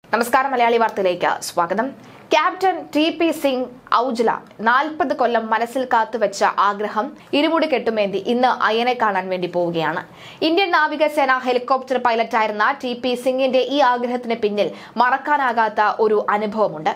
നമസ്കാരം മലയാളി വാർത്തയിലേക്ക് സ്വാഗതം. Captain T P. സിംഗ് ഔജ്ല 40 കൊല്ലം മനസ്സിൽ കാത്തുവെച്ച ആഗ്രഹം ഇരുമുടി കെട്ടുമേന്തി ഇന്ന് അയ്യനെ കാണാൻ വേണ്ടി പോവുകയാണ്. ഇന്ത്യൻ നാവികസേന ഹെലികോപ്റ്റർ പൈലറ്റായിരുന്ന ടി.പി. സിംഗിന്റെ ഈ ആഗ്രഹത്തിന് പിന്നിൽ മറക്കാനാകാത്ത ഒരു അനുഭവമുണ്ട്.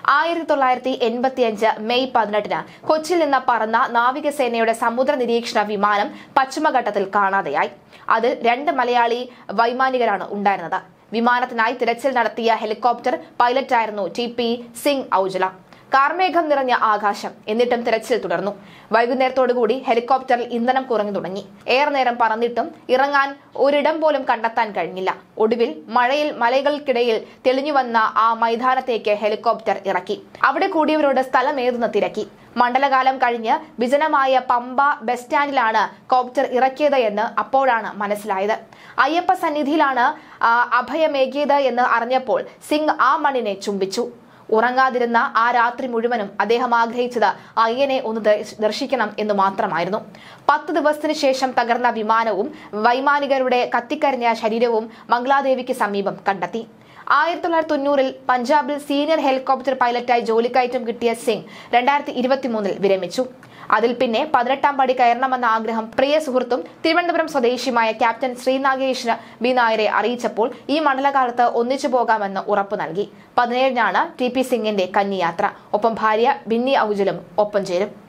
1985 മെയ് 18 കൊച്ചിയിൽ നിന്ന് പറന്ന നാവികസേനയുടെ സമുദ്ര നിരീക്ഷണ വിമാനം പശ്ചിമഘട്ടത്തിൽ കാണാതെയായി. അതിൽ 2 മലയാളി വൈമാനികരാണ് ഉണ്ടായിരുന്നത്. വിമാനത്തിനായി തിരച്ചിൽ നടത്തിയ ഹെലികോപ്റ്റർ പൈലറ്റായിരുന്നു ടി.പി. സിംഗ് ഔജ്ല. കാർമേഘം നിറഞ്ഞ ആകാശം, എന്നിട്ടും തിരച്ചിൽ തുടർന്നു. വൈകുന്നേരത്തോടുകൂടി ഹെലികോപ്റ്ററിൽ ഇന്ധനം കുറഞ്ഞു തുടങ്ങി. ഏറെ നേരം പറന്നിട്ടും ഇറങ്ങാൻ ഒരിടം പോലും കണ്ടെത്താൻ കഴിഞ്ഞില്ല. ഒടുവിൽ മഴയിൽ മലകൾക്കിടയിൽ തെളിഞ്ഞുവന്ന ആ മൈതാനത്തേക്ക് ഹെലികോപ്റ്റർ ഇറക്കി. അവിടെ കൂടിയവരോട് സ്ഥലം ഏതെന്ന് തിരക്കി. മണ്ഡലകാലം കഴിഞ്ഞ് വിജനമായ പമ്പ ബസ് സ്റ്റാൻഡിലാണ് കോപ്റ്റർ ഇറക്കിയത് എന്ന് അപ്പോഴാണ് മനസ്സിലായത്. അയ്യപ്പ സന്നിധിയിലാണ് അഭയമേകിയത് എന്ന് അറിഞ്ഞപ്പോൾ സിംഗ് ആ മണ്ണിനെ ചുംബിച്ചു. ഉറങ്ങാതിരുന്ന ആ രാത്രി മുഴുവനും അദ്ദേഹം ആഗ്രഹിച്ചത് അയ്യനെ ഒന്ന് ദർശിക്കണം എന്ന് മാത്രമായിരുന്നു. 10 ദിവസത്തിന് ശേഷം തകർന്ന വിമാനവും വൈമാനികരുടെ കത്തിക്കരിഞ്ഞ ശരീരവും മംഗളാദേവിക്ക് സമീപം കണ്ടെത്തി. 1990 പഞ്ചാബിൽ സീനിയർ ഹെലികോപ്റ്റർ പൈലറ്റായി ജോലിക്കയറ്റം കിട്ടിയ സിംഗ് 2023 വിരമിച്ചു. അതിൽ പിന്നെ 18ാം പടി കയറണമെന്ന ആഗ്രഹം പ്രിയ സുഹൃത്തും തിരുവനന്തപുരം സ്വദേശിയുമായ ക്യാപ്റ്റൻ ശ്രീനാഗേഷ് ബി നായരെ അറിയിച്ചപ്പോൾ ഈ മണ്ഡലകാലത്ത് ഒന്നിച്ചു പോകാമെന്ന് ഉറപ്പു നൽകി. 17-നാണ് ടി.പി. സിംഗിന്റെ കന്നിയാത്ര. ഒപ്പം ഭാര്യ ബിന്നി ഔജ്ലും ഒപ്പം ചേരും.